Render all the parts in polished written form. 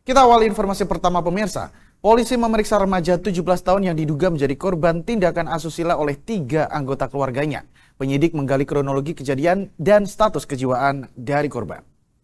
Kita awali informasi pertama pemirsa. Polisi memeriksa remaja 17 tahun yang diduga menjadi korban tindakan asusila oleh 3 anggota keluarganya. Penyidik menggali kronologi kejadian dan status kejiwaan dari korban.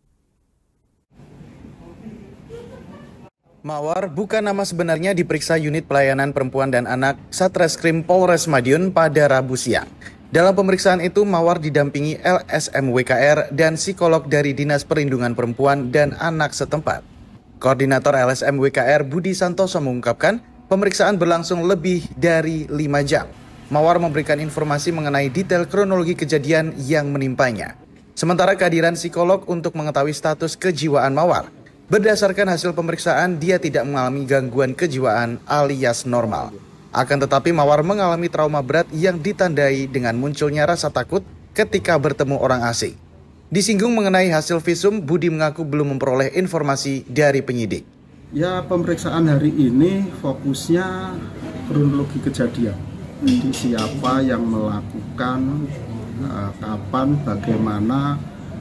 Mawar bukan nama sebenarnya diperiksa Unit Pelayanan Perempuan dan Anak Satreskrim Polres Madiun pada Rabu siang. Dalam pemeriksaan itu, Mawar didampingi LSM WKR dan psikolog dari Dinas Perlindungan Perempuan dan Anak setempat. Koordinator LSM WKR Budi Santoso mengungkapkan, pemeriksaan berlangsung lebih dari 5 jam. Mawar memberikan informasi mengenai detail kronologi kejadian yang menimpanya. Sementara kehadiran psikolog untuk mengetahui status kejiwaan Mawar. Berdasarkan hasil pemeriksaan, dia tidak mengalami gangguan kejiwaan alias normal. Akan tetapi Mawar mengalami trauma berat yang ditandai dengan munculnya rasa takut ketika bertemu orang asing. Disinggung mengenai hasil visum, Budi mengaku belum memperoleh informasi dari penyidik. Ya, pemeriksaan hari ini fokusnya kronologi kejadian. Jadi siapa yang melakukan, kapan, bagaimana,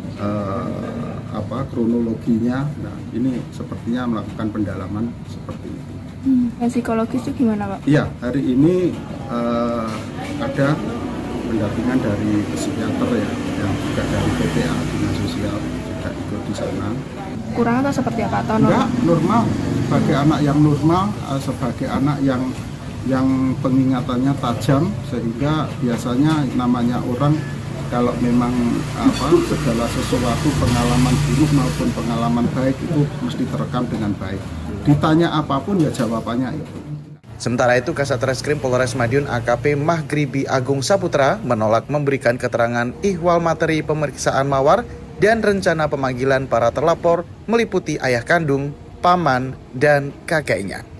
kronologinya. Nah, ini sepertinya melakukan pendalaman seperti itu. Psikologis itu gimana, Pak? Iya, hari ini ada pendampingan dari psikiater ya, yang juga dari PPA, Dinas Sosial juga ikut di sana. Kurang atau seperti apa? Atau enggak, normal. Sebagai anak yang normal, sebagai anak yang pengingatannya tajam, sehingga biasanya namanya orang kalau memang segala sesuatu pengalaman buruk maupun pengalaman baik itu mesti terekam dengan baik. Ditanya apapun ya jawabannya itu. Sementara itu, Kasat Reskrim Polres Madiun AKP Mahgribi Agung Saputra menolak memberikan keterangan ihwal materi pemeriksaan Mawar dan rencana pemanggilan para terlapor meliputi ayah kandung, paman, dan kakeknya.